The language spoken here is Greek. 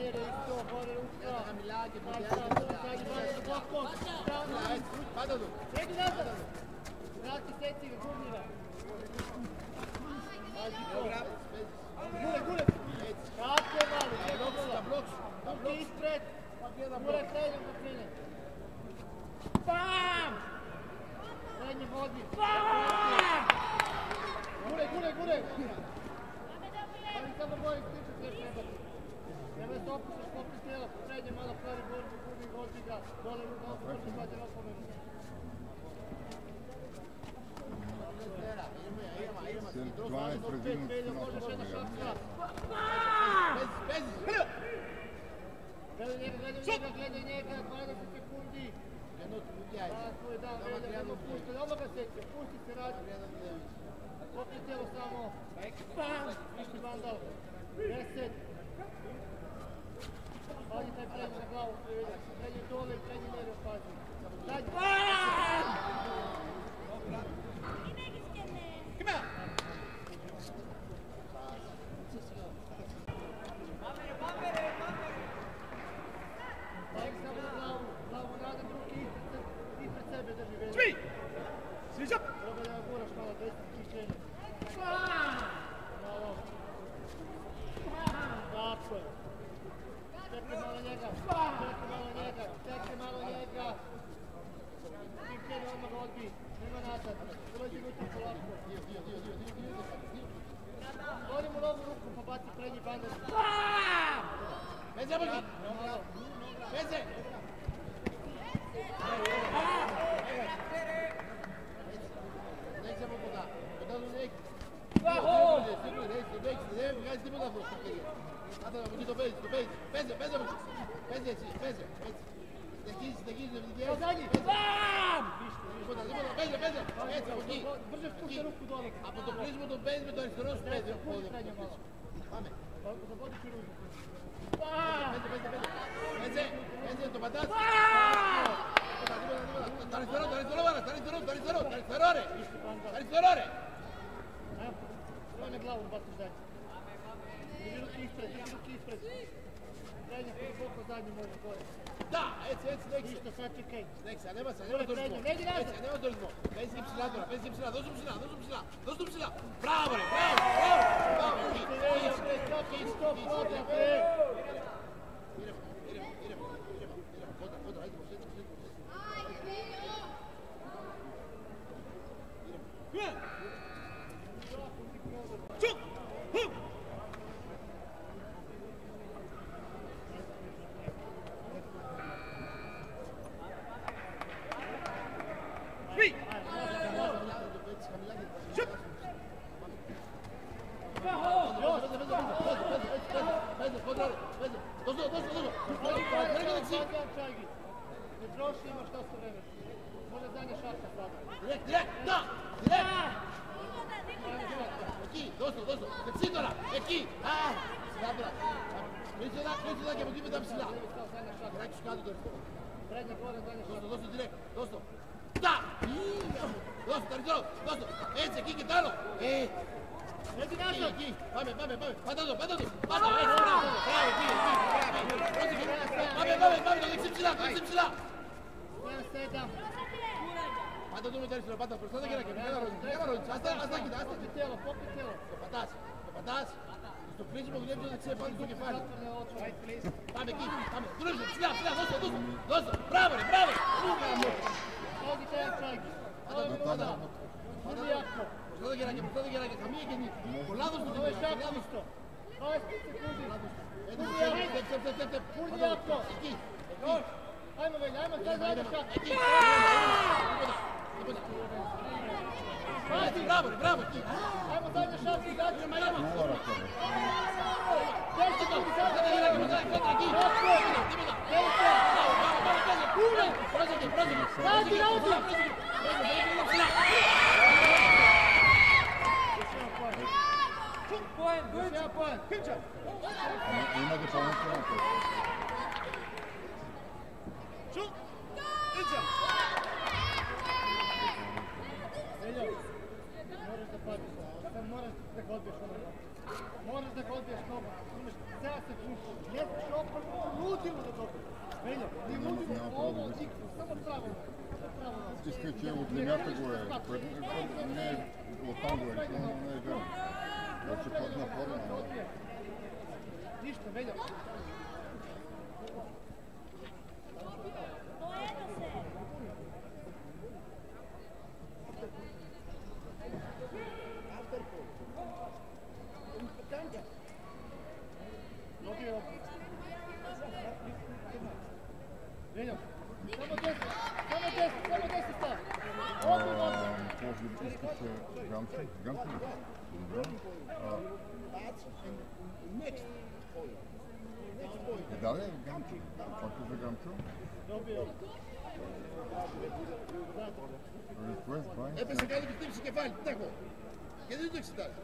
trenire isto, gore ruka. Hamilah και πάντα του. Πρέπει να το. Βράτης έτσι, γούρνιρα. Γούρε. Κάτσε βάλει, Τα μπλοκ σου. Του ispred. Gure krenje, krenje. Bam! Krenje vodi. Bam! Gure. Ali samo boj, stiče sve trebati. Treba se opustiš, popis tijela, srednje malo pravi borbu, gubi, vodi ga, dole ruka, opusti, pađe na opomenu. Možeš jedna šapka. Gledaj njega, 20 sekundi. Tako je, da, nema pušta, ovo ga seće, pusti se radi. Popri tijelo samo. Bam! Višni vandal. 10. Pazi taj prednji na glavu, prednji dole i prednji nerio, pazi. Daj, bam! Come on! Από το κλείσιμο τον παίζει με το αριστερό σου παίζει. Πάμε. Έτσι, το πατάς. Το αριστερό ρε. Πάμε glavom, baciš zadnji. Drži ruki ispred. Zadnji, koliko zadnji može gore. Da, έτσι, neki. Ništa, sad čekaj. Neki, a nema to rizmo. Έτσι, nema to rizmo. Παίζει ψηλά τώρα, δώσ' του ψηλά. Μπράβο ρε, μπράβο. Stop, Ne troši, imaš dosta vremena. Može zadnja šapka sada. Direkt. Εκεί, δώσ' το. Δεξί τώρα, εκεί. Σιγά. Κλείσε εδώ και από εκεί μετά ψηλά. Γυράκι σου κάτω τώρα. Δώσ' το direct, δώσ' το. Τα! Δώσ' το αριστερό, δώσ' το. Έτσι, εκεί και τ' άλλο. Εκεί. Πάμε. Πάτα το. Έτσι, μπράβο, εκεί. Πάμε, το δεξί ψηλά. Πάτα το με το αριστερό, πάτα μπροστά τα κεράκια. Μην ρώτησες, άστα κοίτα. Το πατάς. Στο κλείσιμο δουλεύει το δεξί επάνω στο κεφάλι. Πάμε εκεί, Δρούσε, ψηλά, δώσ' το. Μπράβο. Πάτα το. Μπροστά τα κεράκια, καμία και νύχτα. Πολλά δώσ' το δεξί. Εκεί. Ajmo, zadnja šapka. Μπράβο, εκεί. Ajmo, zadnja šapka, daći. Imate pomoći. Moraš da ga odbiješ nogu. Imaš 7 sekundi. Не нудимо да добре. Велjo, ми нудимо ovo, само право. Искачи от земята го е. Не е оттам го е, не е верно. Значи път на подна. Нищо, Велjo. Велjo, само 10 става. Може искаше Ганчо. Ганчо ли? Добре. Да, Ганчо. Пак за Ганчо. Request by... Έπεσε κάτι και χτύπησε κεφάλι, τι έχω. Και δεν το εξετάζει.